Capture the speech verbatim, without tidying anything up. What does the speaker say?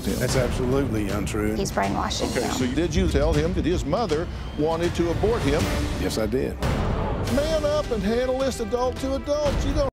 with him. That's absolutely untrue. He's brainwashing Okay, him. so did you tell him that his mother wanted to abort him? Yes, I did. Man up and handle this adult to adult. You don't